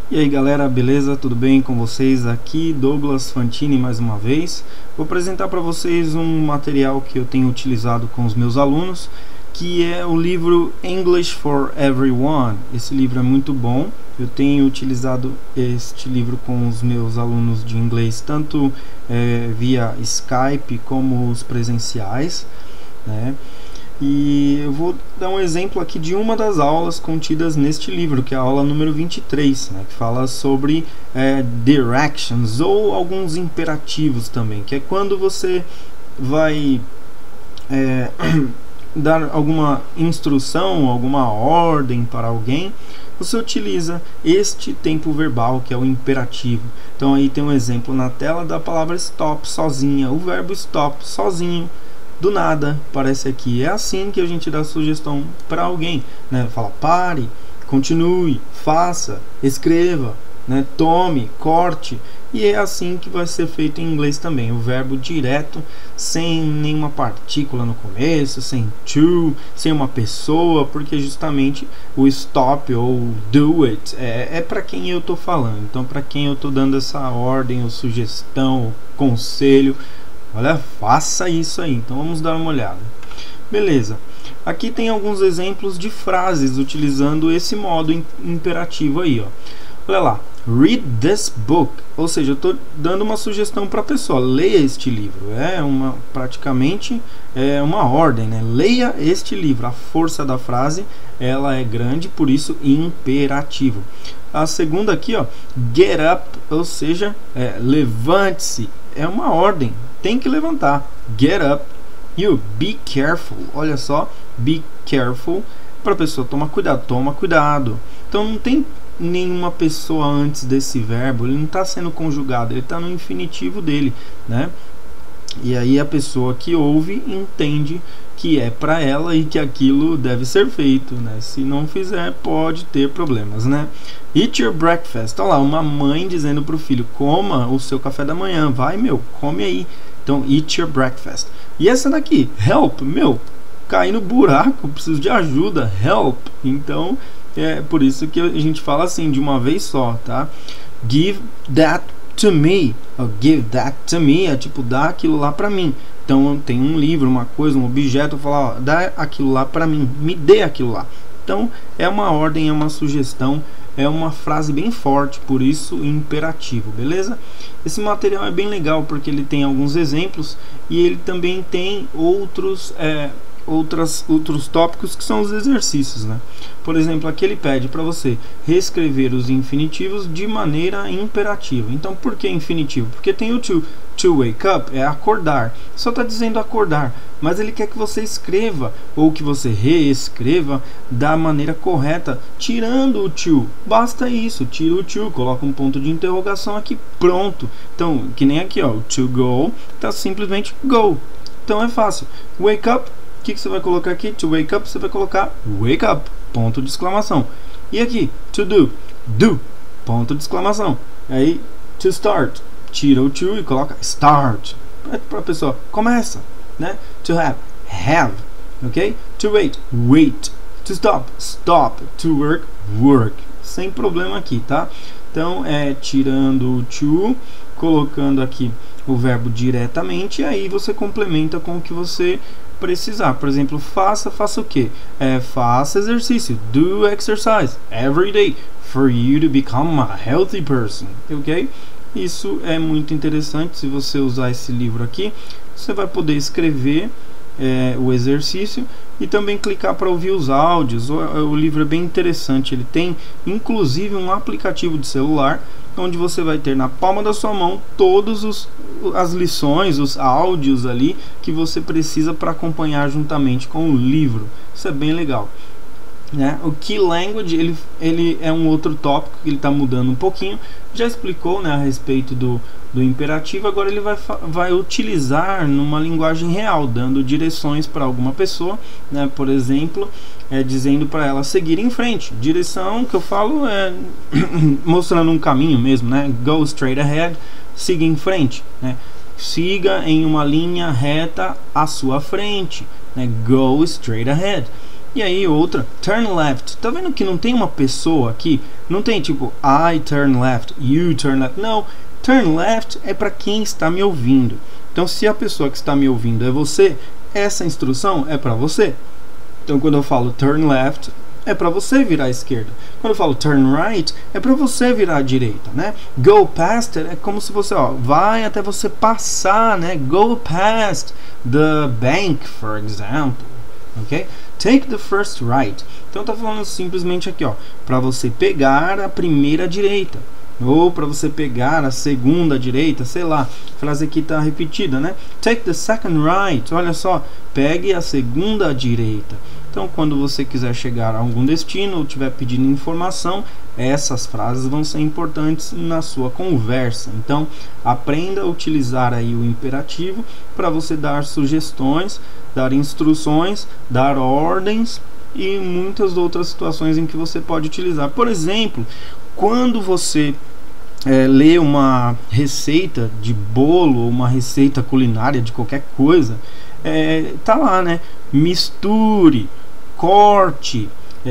E aí galera, beleza? Tudo bem com vocês? Aqui Douglas Fantini mais uma vez. Vou apresentar para vocês um material que eu tenho utilizado com os meus alunos, que é o livro English for Everyone. Esse livro é muito bom. Eu tenho utilizado este livro com os meus alunos de inglês, tanto via Skype como os presenciais, né? E eu vou dar um exemplo aqui de uma das aulas contidas neste livro, que é a aula número 23, né, que fala sobre directions ou alguns imperativos também, que é quando você vai dar alguma instrução, alguma ordem para alguém, você utiliza este tempo verbal, que é o imperativo. Então aí tem um exemplo na tela da palavra stop, sozinha, o verbo stop, sozinho. Do nada, parece aqui. É assim que a gente dá sugestão para alguém, né? Fala, pare, continue, faça, escreva, né? Tome, corte. E é assim que vai ser feito em inglês também. O verbo direto, sem nenhuma partícula no começo, sem to, sem uma pessoa, porque justamente o stop ou do it é para quem eu estou falando. Então, para quem eu estou dando essa ordem, ou sugestão, ou conselho, olha, faça isso aí. Então vamos dar uma olhada. Beleza. Aqui tem alguns exemplos de frases utilizando esse modo imperativo aí, ó. Olha lá. Read this book. Ou seja, eu estou dando uma sugestão para a pessoa. Leia este livro. Praticamente uma ordem, né? Leia este livro. A força da frase, ela é grande, por isso imperativo. A segunda aqui, ó. Get up. Ou seja, levante-se. É uma ordem. Tem que levantar. Get up. You be careful. Olha só, be careful. Para a pessoa tomar cuidado. Toma cuidado. Então não tem nenhuma pessoa antes desse verbo. Ele não está sendo conjugado. Ele está no infinitivo dele, né? E aí a pessoa que ouve entende que é para ela e que aquilo deve ser feito, né? Se não fizer, pode ter problemas, né? Eat your breakfast. Olha lá, uma mãe dizendo para o filho, coma o seu café da manhã. Vai, meu, come aí. Então, eat your breakfast. E essa daqui, help, meu, caí no buraco, preciso de ajuda, help. Então, é por isso que a gente fala assim, de uma vez só, tá? Give that to me. Give that to me é tipo, dá aquilo lá pra mim. Então, tem um livro, uma coisa, um objeto, eu falo, ó, dá aquilo lá pra mim, me dê aquilo lá. Então, é uma ordem, é uma sugestão, é uma frase bem forte, por isso imperativo, beleza? Esse material é bem legal porque ele tem alguns exemplos e ele também tem outros tópicos que são os exercícios, né? Por exemplo, aqui ele pede para você reescrever os infinitivos de maneira imperativa. Então, por que infinitivo? Porque tem o to wake up, é acordar. Só está dizendo acordar, mas ele quer que você escreva ou que você reescreva da maneira correta, tirando o to. Basta isso, tira o to, coloca um ponto de interrogação aqui, pronto. Então, que nem aqui, ó, to go, tá simplesmente go. Então é fácil. Wake up, o que você vai colocar aqui? To wake up, você vai colocar wake up, ponto de exclamação. E aqui, to do, ponto de exclamação. Aí, to start, tira o to e coloca start. Para a pessoa, começa, né? To have, ok? To wait. To stop. To work. Sem problema aqui, tá? Então, tirando o to, colocando aqui o verbo diretamente, e aí você complementa com o que você precisar. Por exemplo, faça o que? Faça exercício. Do exercise every day for you to become a healthy person, ok? Isso é muito interessante. Se você usar esse livro aqui, você vai poder escrever o exercício e também clicar para ouvir os áudios. O livro é bem interessante. Ele tem inclusive um aplicativo de celular onde você vai ter na palma da sua mão todas as lições, os áudios ali que você precisa para acompanhar juntamente com o livro. Isso é bem legal, né? O Key Language ele é um outro tópico que ele está mudando um pouquinho. Já explicou, né, a respeito do imperativo. Agora ele vai utilizar numa linguagem real, dando direções para alguma pessoa, né? Por exemplo, dizendo para ela seguir em frente. Direção que eu falo mostrando um caminho mesmo, né? Go straight ahead, siga em frente, né? Siga em uma linha reta à sua frente, né? Go straight ahead. E aí outra, turn left. Tá vendo que não tem uma pessoa aqui? Não tem tipo I turn left, you turn left. Não, turn left é para quem está me ouvindo. Então se a pessoa que está me ouvindo é você, essa instrução é para você. Então quando eu falo turn left, é para você virar à esquerda. Quando eu falo turn right, é para você virar à direita, né? Go past é como se você, ó, vai até você passar, né? Go past the bank, for example. Ok? Take the first right. Então tá falando simplesmente aqui, ó, para você pegar a primeira direita. Ou para você pegar a segunda direita, sei lá, a frase aqui está repetida, né? Take the second right, olha só, pegue a segunda direita. Então, quando você quiser chegar a algum destino ou estiver pedindo informação, essas frases vão ser importantes na sua conversa. Então, aprenda a utilizar aí o imperativo para você dar sugestões, dar instruções, dar ordens e muitas outras situações em que você pode utilizar. Por exemplo, quando você lê uma receita de bolo ou uma receita culinária de qualquer coisa, tá lá, né? Misture, corte,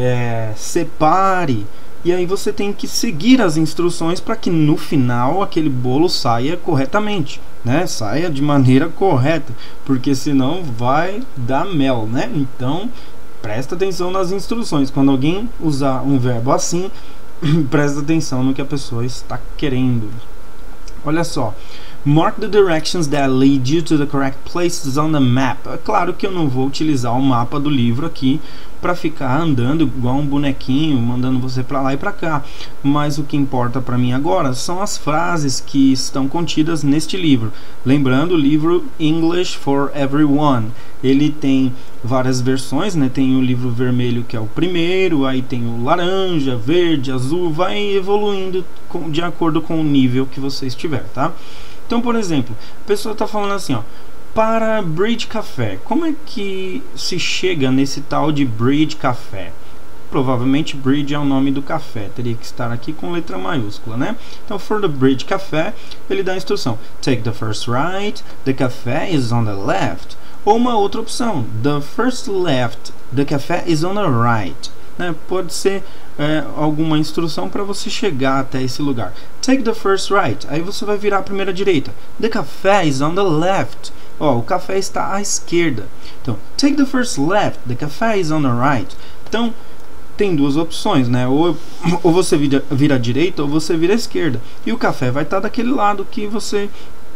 separe. E aí você tem que seguir as instruções para que no final aquele bolo saia corretamente, né? Saia de maneira correta, porque senão vai dar mel, né? Então presta atenção nas instruções. Quando alguém usar um verbo assim, presta atenção no que a pessoa está querendo. Olha só. Mark the directions that lead you to the correct places on the map. É claro que eu não vou utilizar o mapa do livro aqui para ficar andando igual um bonequinho, mandando você para lá e para cá. Mas o que importa para mim agora são as frases que estão contidas neste livro. Lembrando, o livro English for Everyone. Ele tem várias versões, né? Tem o livro vermelho, que é o primeiro, aí tem o laranja, verde, azul, vai evoluindo de acordo com o nível que você estiver, tá? Então, por exemplo, a pessoa está falando assim, ó, para Bridge Café. Como é que se chega nesse tal de Bridge Café? Provavelmente Bridge é o nome do café, teria que estar aqui com letra maiúscula, né? Então, for the Bridge Café, ele dá a instrução: take the first right, the café is on the left. Ou uma outra opção: the first left, the café is on the right. Né? Pode ser alguma instrução para você chegar até esse lugar. Take the first right, aí você vai virar a primeira direita. The café is on the left. Ó, o café está à esquerda. Então, take the first left, the café is on the right. Então, tem duas opções, né? Ou você vira à direita ou você vira à esquerda. E o café vai estar daquele lado que você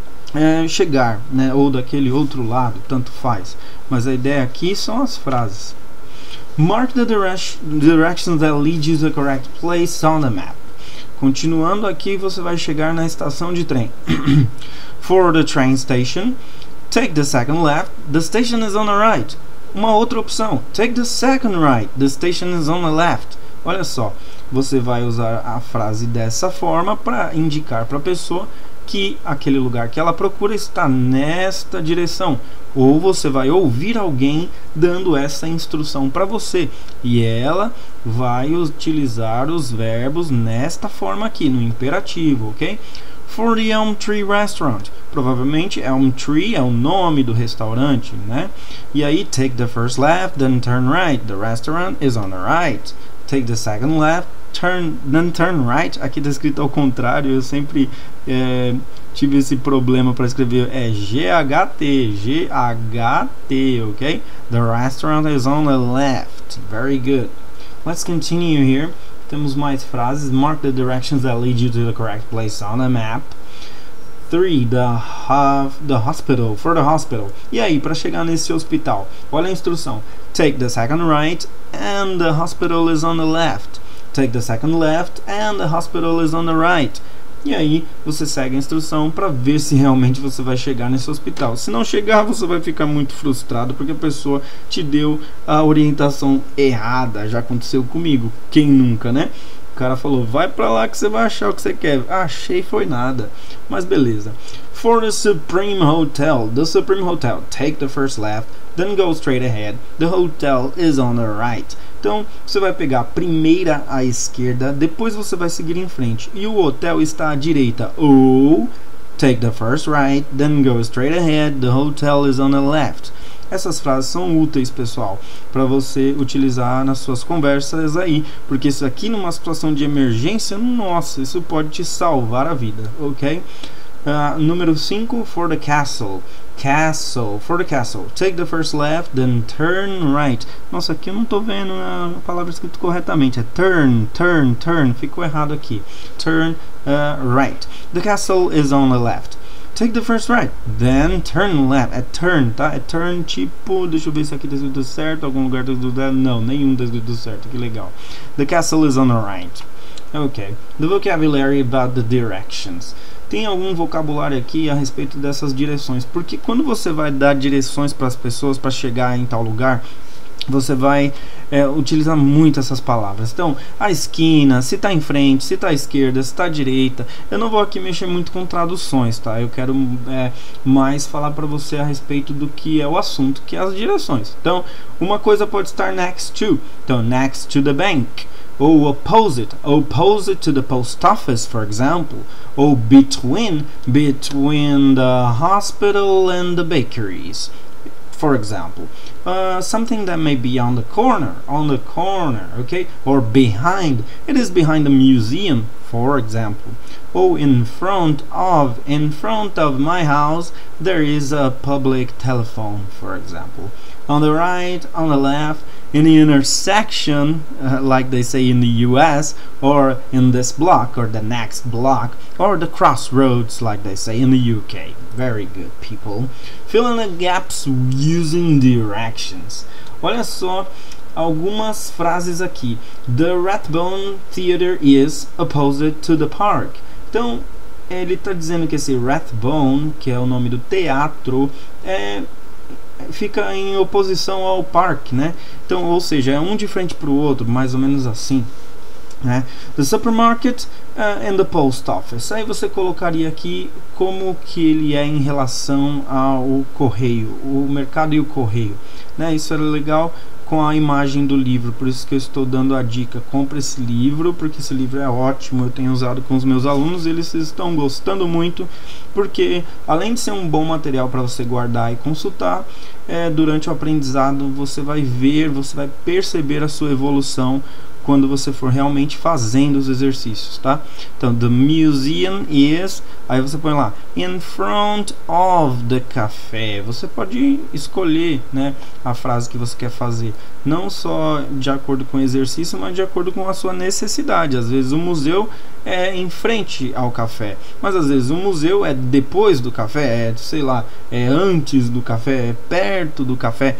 chegar, né? Ou daquele outro lado, tanto faz. Mas a ideia aqui são as frases. Mark the directions that lead you to the correct place on the map. Continuando aqui, você vai chegar na estação de trem. For the train station, take the second left, the station is on the right. Uma outra opção: take the second right, the station is on the left. Olha só, você vai usar a frase dessa forma para indicar para a pessoa que aquele lugar que ela procura está nesta direção. Ou você vai ouvir alguém dando essa instrução para você e ela vai utilizar os verbos nesta forma aqui, no imperativo, ok? For the Elm Tree Restaurant. Provavelmente Elm Tree é o nome do restaurante, né? E aí, take the first left, then turn right. The restaurant is on the right. Take the second left, then turn right. Aqui está escrito ao contrário, eu sempre tive esse problema para escrever. É G-H-T, ok? The restaurant is on the left. Very good. Let's continue here. Temos mais frases. Mark the directions that lead you to the correct place on the map. 3. The hospital. For the hospital. E aí, para chegar nesse hospital, olha a instrução. Take the second right and the hospital is on the left. Take the second left and the hospital is on the right. E aí você segue a instrução para ver se realmente você vai chegar nesse hospital. Se não chegar, você vai ficar muito frustrado porque a pessoa te deu a orientação errada. Já aconteceu comigo, quem nunca, né? O cara falou: vai para lá que você vai achar o que você quer. Achei foi nada, mas beleza. For the Supreme Hotel. The Supreme Hotel. Take the first left, then go straight ahead. The hotel is on the right. Então, você vai pegar a primeira à esquerda, depois você vai seguir em frente. E o hotel está à direita. Ou, take the first right, then go straight ahead. The hotel is on the left. Essas frases são úteis, pessoal, para você utilizar nas suas conversas aí, porque isso aqui numa situação de emergência, nossa, isso pode te salvar a vida, ok? Número 5, for the castle. For the castle. Take the first left, then turn right. Nossa, aqui eu não tô vendo a palavra escrita corretamente. É turn. Ficou errado aqui. Turn right. The castle is on the left. Take the first right, then turn left. É turn, tá? É turn tipo... Deixa eu ver se aqui tá escrito certo. Algum lugar tá escrito certo. Não, nenhum tá escrito certo. Que legal. The castle is on the right. Ok. The vocabulary about the directions. Tem algum vocabulário aqui a respeito dessas direções, porque quando você vai dar direções para as pessoas para chegar em tal lugar, você vai utilizar muito essas palavras. Então, a esquina, se está em frente, se está à esquerda, se está à direita. Eu não vou aqui mexer muito com traduções, tá? Eu quero mais falar para você a respeito do que é o assunto, que é as direções. Então, uma coisa pode estar next to. Então, next to the bank. Ou opposite to the post office, for example. Ou between the hospital and the bakeries, for example. Something that may be on the corner, okay? Or behind, it is behind the museum, for example. Or in front of my house, there is a public telephone, for example. On the right, on the left, in the intersection, like they say in the US, or in this block, or the next block, or the crossroads, like they say in the UK. Very good, people. Fill in the gaps using directions. Olha só algumas frases aqui. The Rathbone Theatre is opposite to the park. Então, ele está dizendo que esse Rathbone, que é o nome do teatro, fica em oposição ao parque, né? Então, ou seja, é um de frente para o outro, mais ou menos assim, né? The supermarket and the post office. Aí você colocaria aqui como que ele é em relação ao correio, o mercado e o correio, né? Isso era legal com a imagem do livro, por isso que eu estou dando a dica: compre esse livro, porque esse livro é ótimo, eu tenho usado com os meus alunos, eles estão gostando muito, porque além de ser um bom material para você guardar e consultar, durante o aprendizado você vai ver, você vai perceber a sua evolução quando você for realmente fazendo os exercícios, tá? Então, the museum is, aí você põe lá, in front of the café. Você pode escolher, né, a frase que você quer fazer, não só de acordo com o exercício, mas de acordo com a sua necessidade. Às vezes o museu é em frente ao café, mas às vezes o museu é depois do café, sei lá, é antes do café, é perto do café,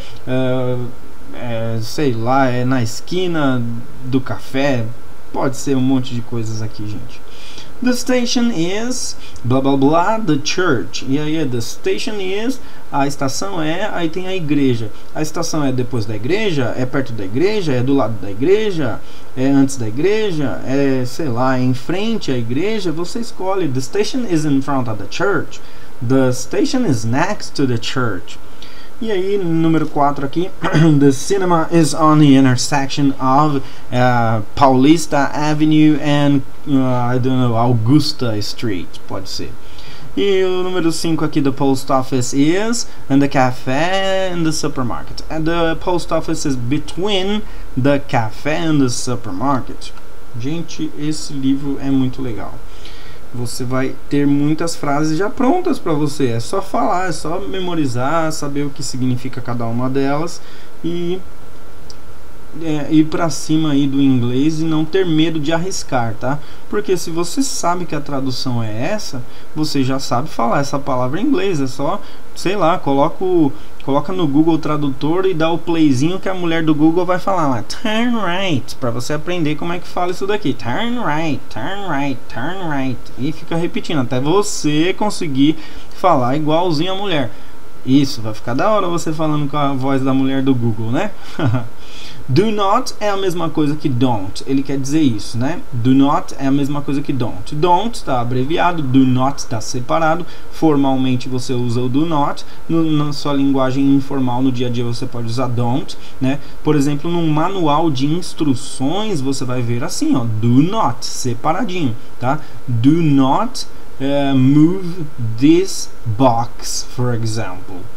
sei lá, é na esquina do café. Pode ser um monte de coisas aqui, gente. The station is blá blá blá the church. E aí the station is, a estação é, aí tem a igreja. A estação é depois da igreja, é perto da igreja, é do lado da igreja, é antes da igreja, é, sei lá, é em frente à igreja. Você escolhe. The station is in front of the church. The station is next to the church. E aí, número 4 aqui, the cinema is on the intersection of Paulista Avenue and, I don't know, Augusta Street, pode ser. E o número 5 aqui, the post office is, and the cafe and the supermarket. And the post office is between the cafe and the supermarket. Gente, esse livro é muito legal. Você vai ter muitas frases já prontas para você. É só falar, é só memorizar, saber o que significa cada uma delas e ir para cima aí do inglês e não ter medo de arriscar, tá? Porque se você sabe que a tradução é essa, você já sabe falar essa palavra em inglês. É só, sei lá, coloca no Google Tradutor e dá o playzinho que a mulher do Google vai falar lá, turn right, para você aprender como é que fala isso daqui, turn right, turn right, turn right, e fica repetindo até você conseguir falar igualzinho a mulher. Isso, vai ficar da hora você falando com a voz da mulher do Google, né? Do not é a mesma coisa que don't. Ele quer dizer isso, né? Do not é a mesma coisa que don't. Don't está abreviado, do not está separado. Formalmente você usa o do not. Na sua linguagem informal, no dia a dia, você pode usar don't, né? Por exemplo, num manual de instruções, você vai ver assim, ó, do not, separadinho, tá? Do not move this box, for example.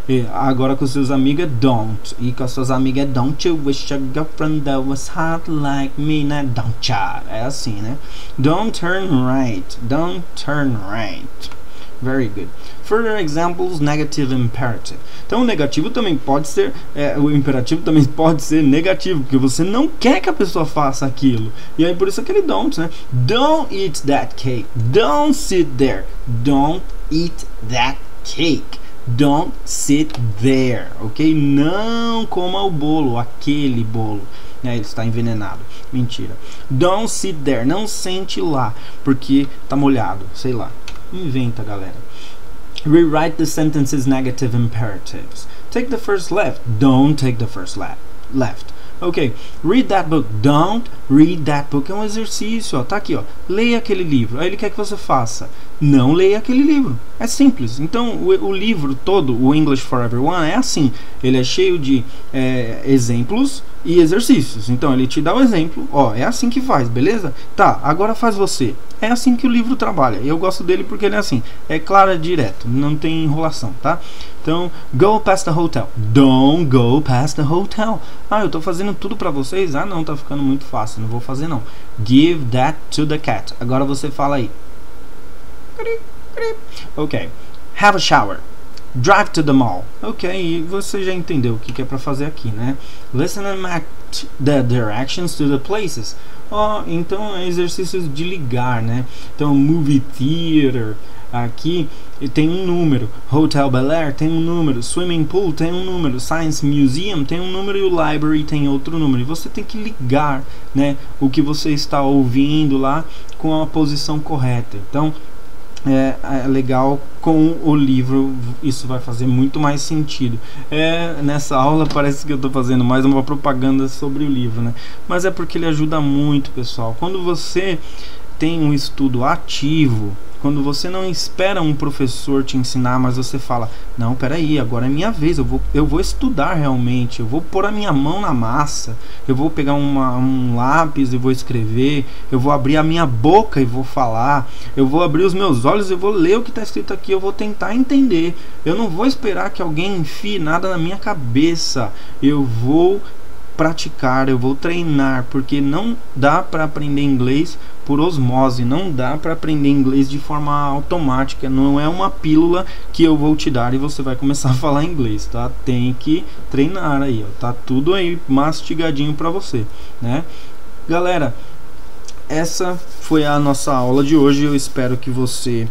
E agora com seus amigos é don't. E com as suas amigas é don't you wish your girlfriend that was hot like me, né? Don't ya. É assim, né? Don't turn right. Don't turn right. Very good. Further examples, negative imperative. Então o negativo também pode ser, o imperativo também pode ser negativo, porque você não quer que a pessoa faça aquilo. E aí por isso aquele don't, né? Don't eat that cake. Don't sit there. Don't eat that cake. Don't sit there, ok? Não coma o bolo, aquele bolo. Ele está envenenado. Mentira. Don't sit there. Não sente lá, porque tá molhado, sei lá. Inventa, galera. Rewrite the sentences negative imperatives. Take the first left. Don't take the first left. Ok. Read that book. Don't read that book. É um exercício, ó. Tá aqui, ó. Leia aquele livro. Aí ele quer que você faça. Não leia aquele livro. É simples. Então, o livro todo, o English for Everyone, é assim. Ele é cheio de exemplos e exercícios. Então, ele te dá o exemplo. Ó, é assim que faz, beleza? Tá, agora faz você. É assim que o livro trabalha. E eu gosto dele porque ele é assim. É claro, é direto. Não tem enrolação, tá? Então, go past the hotel. Don't go past the hotel. Ah, eu tô fazendo tudo pra vocês? Ah, não, tá ficando muito fácil. Não vou fazer, não. Give that to the cat. Agora você fala aí. Ok. Have a shower. Drive to the mall. Ok, e você já entendeu o que é pra fazer aqui, né? Listen and match the directions to the places. Então é exercícios de ligar, né? Então movie theater aqui tem um número, Hotel Bel Air tem um número, Swimming Pool tem um número, Science Museum tem um número e o Library tem outro número. E você tem que ligar, né, o que você está ouvindo lá com a posição correta. Então é legal com o livro, isso vai fazer muito mais sentido. Nessa aula parece que eu estou fazendo mais uma propaganda sobre o livro, né? Mas é porque ele ajuda muito, pessoal. Quando você tem um estudo ativo, quando você não espera um professor te ensinar, mas você fala, não, peraí, agora é minha vez, eu vou estudar realmente, eu vou pôr a minha mão na massa, eu vou pegar um lápis e vou escrever, eu vou abrir a minha boca e vou falar, eu vou abrir os meus olhos e vou ler o que está escrito aqui, eu vou tentar entender, eu não vou esperar que alguém enfie nada na minha cabeça, eu vou praticar, eu vou treinar, porque não dá para aprender inglês por osmose, não dá para aprender inglês de forma automática, não é uma pílula que eu vou te dar e você vai começar a falar inglês, tá? Tem que treinar aí, ó, tá tudo aí mastigadinho para você, né? Galera, essa foi a nossa aula de hoje, eu espero que você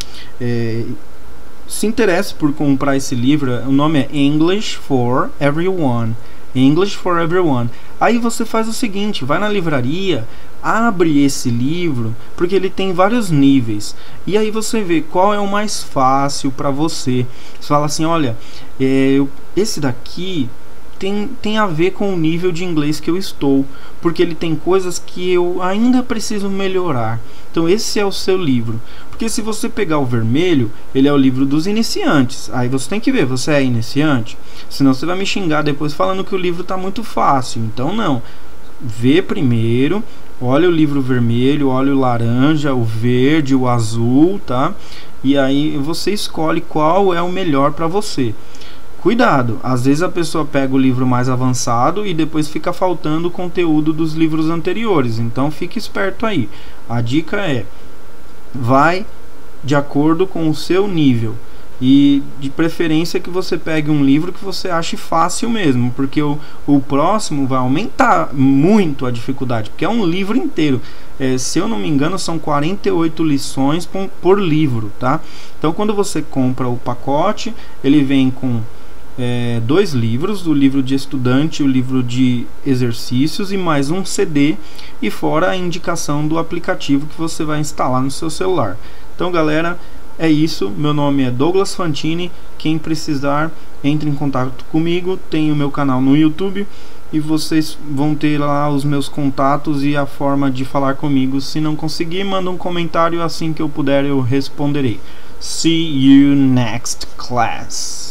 se interesse por comprar esse livro. O nome é English for Everyone. English for Everyone. Aí você faz o seguinte, vai na livraria, abre esse livro, porque ele tem vários níveis, e aí você vê qual é o mais fácil para você. Você fala assim, olha, esse daqui tem a ver com o nível de inglês que eu estou, porque ele tem coisas que eu ainda preciso melhorar. Então esse é o seu livro. Porque se você pegar o vermelho, ele é o livro dos iniciantes. Aí você tem que ver, você é iniciante? Senão você vai me xingar depois falando que o livro está muito fácil. Então não. Vê primeiro, olha o livro vermelho, olha o laranja, o verde, o azul, tá? E aí você escolhe qual é o melhor para você. Cuidado, às vezes a pessoa pega o livro mais avançado e depois fica faltando o conteúdo dos livros anteriores. Então fique esperto aí. A dica é, vai de acordo com o seu nível. E de preferência que você pegue um livro que você ache fácil mesmo, porque o próximo vai aumentar muito a dificuldade, porque é um livro inteiro. Se eu não me engano, são 48 lições por livro, tá? Então quando você compra o pacote, ele vem com 2 livros, o livro de estudante, o livro de exercícios e mais um CD, e fora a indicação do aplicativo que você vai instalar no seu celular. Então galera, é isso, meu nome é Douglas Fantini, quem precisar entre em contato comigo, tem o meu canal no YouTube e vocês vão ter lá os meus contatos e a forma de falar comigo. Se não conseguir, manda um comentário, assim que eu puder eu responderei. See you next class.